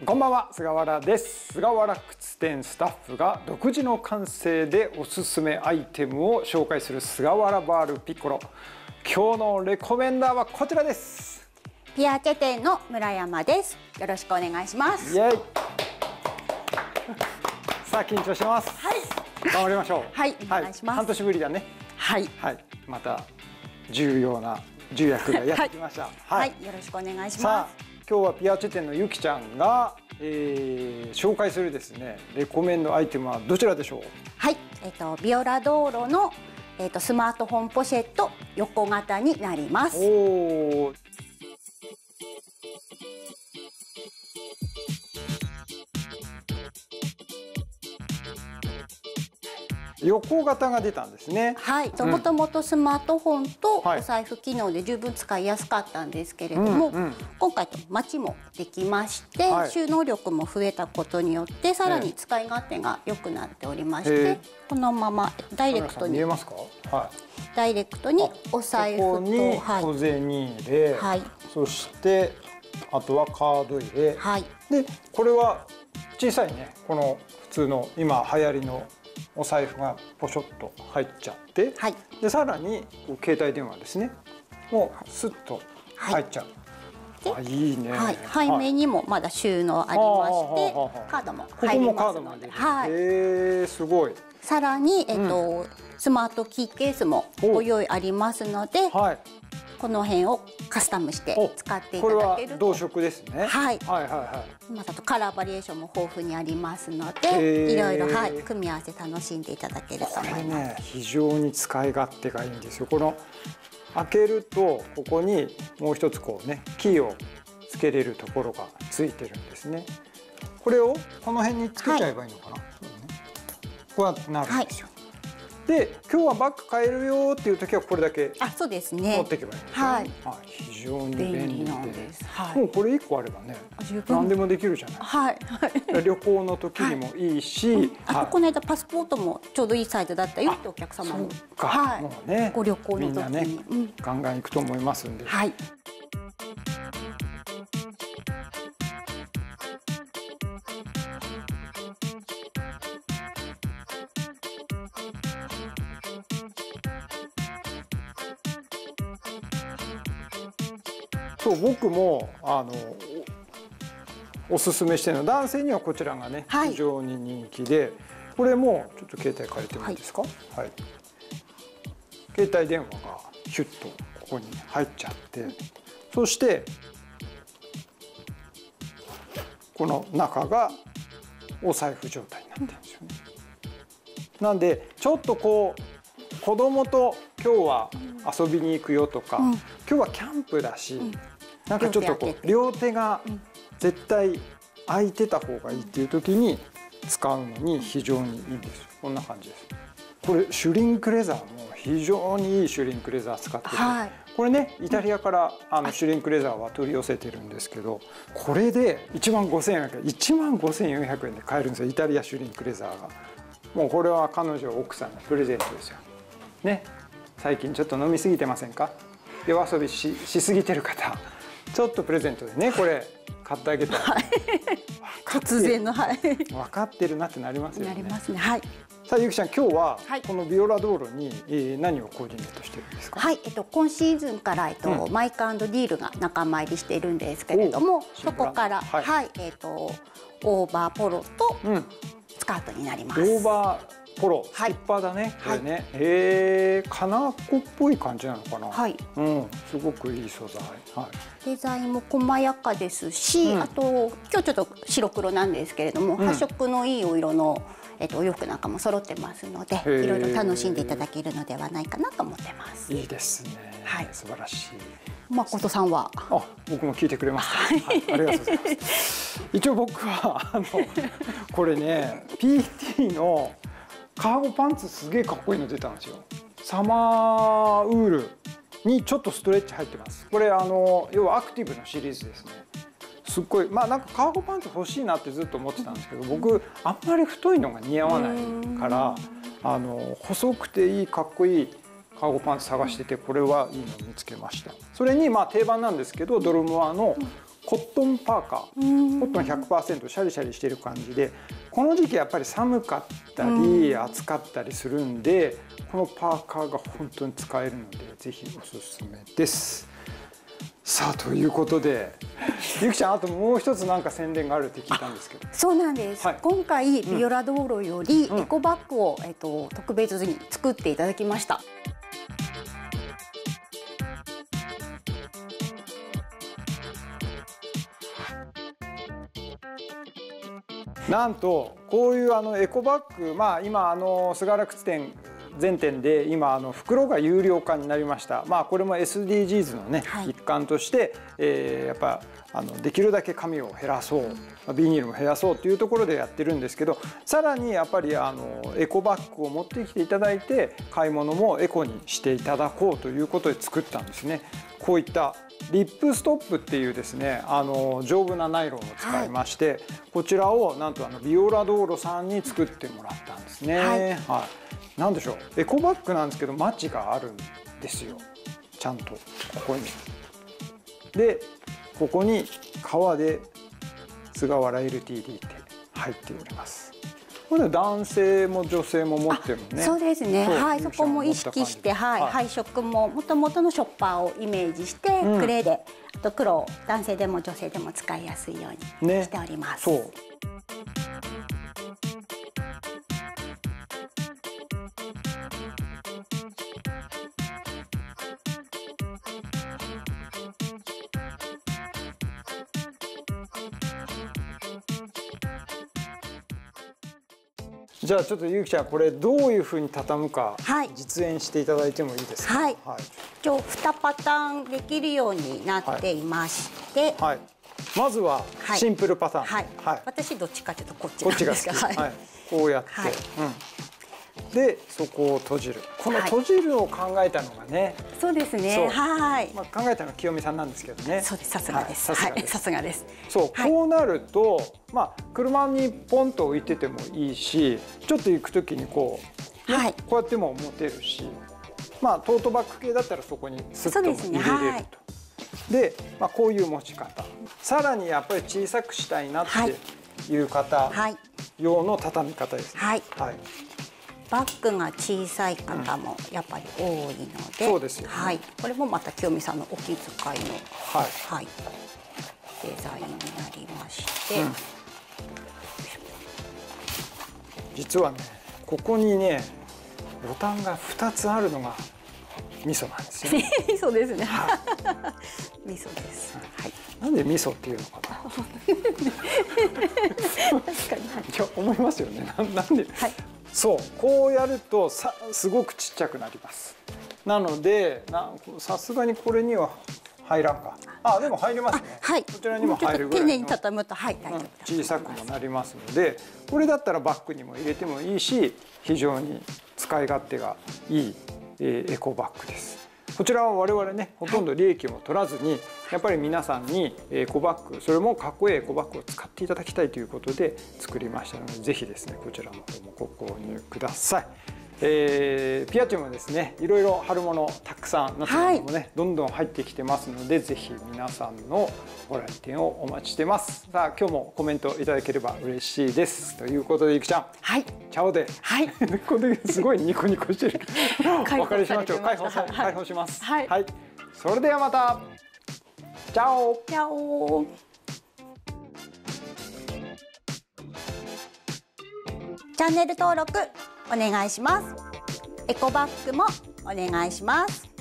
こんばんは、菅原です。菅原靴店スタッフが独自の感性でおすすめアイテムを紹介する菅原バールピッコロ。今日のレコメンダーはこちらです。 ピアチェ店の村山です。よろしくお願いします。 イエイ。さあ緊張してます。 はい。 頑張りましょう。 はい、お願いします。 半年ぶりだね。 はい。 はい。また重要な重役がやってきました。 はい、よろしくお願いします。 さあ今日はピアチェ店のゆきちゃんが、紹介するですねレコメンドアイテムはどちらでしょう。 はい、ビオラドーロのスマートフォンポシェット横型になります。 おー。横型が出たんですね。 はい、もともとスマートフォンとお財布機能で十分使いやすかったんですけれども、今回とマチもできまして、収納力も増えたことによってさらに使い勝手が良くなっておりまして、このままダイレクトに見えますか？はい。 ダイレクトにお財布と小銭入れ、そしてあとはカード入れ、でこれは小さいね、この普通の今流行りのお財布がポショッと入っちゃって、でさらに携帯電話ですね、もうスッと入っちゃう。あ、いいね。 背面にもまだ収納ありまして、カードも入りますので、 すごい。 さらにスマートキーケースもご用意ありますので、この辺をカスタムして使っていただけると。 これは同色ですね。 またカラーバリエーションも豊富にありますので、いろいろ組み合わせ楽しんでいただけると思います。 これね、非常に使い勝手がいいんですよ。この開けるとここにもう一つこうね、キーをつけれるところがついてるんですね。これをこの辺につけちゃえばいいのかな。こうやってなるんですよ。で、今日はバッグ買えるよっていう時はこれだけそうですね、 持っていけばいいんですよね。非常に便利なんです。もうこれ1個あればね、何でもできるじゃない。旅行の時にもいいし、 あとこの間パスポートもちょうどいいサイズだったよってお客様も、 もうね、 ご旅行の時にガンガン行くと思いますんで。そう僕もおすすめしてるの、男性にはこちらがね、非常に人気で、これもちょっと携帯借りてもいいですか？携帯電話がヒュッとここに入っちゃって、そしてこの中がお財布状態になってるんですよね。なんでちょっとこう子供と今日は遊びに行くよとか、今日はキャンプだし、なんかちょっとこう両手が絶対空いてた方がいいっていう時に使うのに非常にいいんですよ。こんな感じです。これシュリンクレザーも非常にいいシュリンクレザー使ってて、これねイタリアからシュリンクレザーは取り寄せてるんですけど、これで15,400円で買えるんですよ、イタリアシュリンクレザーが。もうこれは彼女奥さんのプレゼントですよね。最近ちょっと飲み過ぎてませんか？夜遊びしすぎてる方、ちょっとプレゼントでねこれ買ってあげたら、 突然の分かってるなってなりますよね。 なりますね。 さあゆきちゃん、今日はこのビオラドーロに何をコーディネートしてるんですか？ 今シーズンからマイク&ディールが仲間入りしているんですけれども、そこからオーバーポロとスカートになります。 オーバーポロ、スキッパーだね、これね。カナコっぽい感じなのかな。すごくいい素材。 デザインも細やかですし、あと今日ちょっと白黒なんですけれども、発色のいいお色のお洋服なんかも揃ってますので、いろいろ楽しんでいただけるのではないかなと思ってます。 いいですね。素晴らしい。 誠さんは？ 僕も聞いてくれました。ありがとうございます。一応僕はこれね PT のカーゴパンツすげえかっこいいの出たんですよ。サマーウールにちょっとストレッチ入ってます。これ要はアクティブのシリーズですね。すっごいなんかカーゴパンツ欲しいなってずっと思ってたんですけど、僕あんまり太いのが似合わないから細くていいかっこいいカーゴパンツ探してて、これはいいの見つけました。それに定番なんですけど、ドルモアのコットンパーカー、コットン 100% シャリシャリしてる感じで、この時期やっぱり寒かったり暑かったりするんで、このパーカーが本当に使えるのでぜひおすすめです。さあということで、ゆきちゃんあともう一つなんか宣伝があるって聞いたんですけど。 そうなんです、はい、今回ビオラ道路よりエコバッグを、特別に作っていただきました。 なんとこういうエコバッグ、今菅原靴店全店で今袋が有料化になりました。これも SDGs のね、はい、一環として、やっぱできるだけ紙を減らそう、ビニールも減らそうというところでやってるんですけど、さらにやっぱりエコバッグを持ってきていただいて買い物もエコにしていただこうということで作ったんですね。こういったリップストップっていうですね丈夫なナイロンを使いまして、はい、こちらをなんとビオラ道路さんに作ってもらったんですね。はい、はい、なんでしょう、エコバッグなんですけどマチがあるんですよ、ちゃんとここに。でここに革で菅原 LTD って入っております。これ男性も女性も持ってるね。 そうですね。はい、そこも意識して、はい、配色も元々のショッパーをイメージして、グレーで、あと黒を男性でも女性でも使いやすいようにしております。そう。じゃあちょっとゆきちゃんこれどういうふうに畳むか実演していただいてもいいですか。はい、はい、 今日2パターンできるようになっていまして、 はい、まずはシンプルパターン、 はいはい、私どっちかというとこっちなんですが、 はい、こうやって、はい、でそこを閉じる。この閉じるを考えたのがね、 そうですね、はい、 考えたのは清美さんなんですけどね。 そうです、さすがです、はい、さすがです。 そう、こうなると車にポンと置いててもいいし、ちょっと行く時にこうこうやっても持てるし、トートバッグ系だったらそこにスッと入れれると。でこういう持ち方、さらにやっぱり小さくしたいなっていう方用の畳み方ですね。はい、 バッグが小さい方もやっぱり多いので、 そうですよね。はい、 これもまた清美さんのお気遣いの、はい、デザインになりまして、 実はねここにねボタンが2つあるのがミソなんですよね。 ミソですね。ミソです。はい。 なんでミソっていうのかな。確かに。いや思いますよね。なんで。はい。そう、こうやるとすごくちっちゃくなります。なのでさすがにこれには入らんか。でも入りますね。はい。こちらにも入るぐらいの。 丁寧に畳むと大丈夫です。 小さくもなりますので、これだったらバッグにも入れてもいいし、非常に使い勝手がいいエコバッグです。こちらは我々ねほとんど利益も取らずに、やっぱり皆さんにエコバッグ、それもかっこいいエコバッグを使っていただきたいということで作りましたので、ぜひですねこちらの方もご購入ください。ピアチュもですねいろいろ春物たくさん夏物もね、どんどん入ってきてますので、ぜひ皆さんのご来店をお待ちしてます。さあ今日もコメントいただければ嬉しいです。ということでゆきちゃん、はい、チャオで、はい、これすごいニコニコしてる。お別れしましょう。解放します。はい、はい、それではまた。チャオ。 チャオ。チャンネル登録お願いします。エコバッグもお願いします。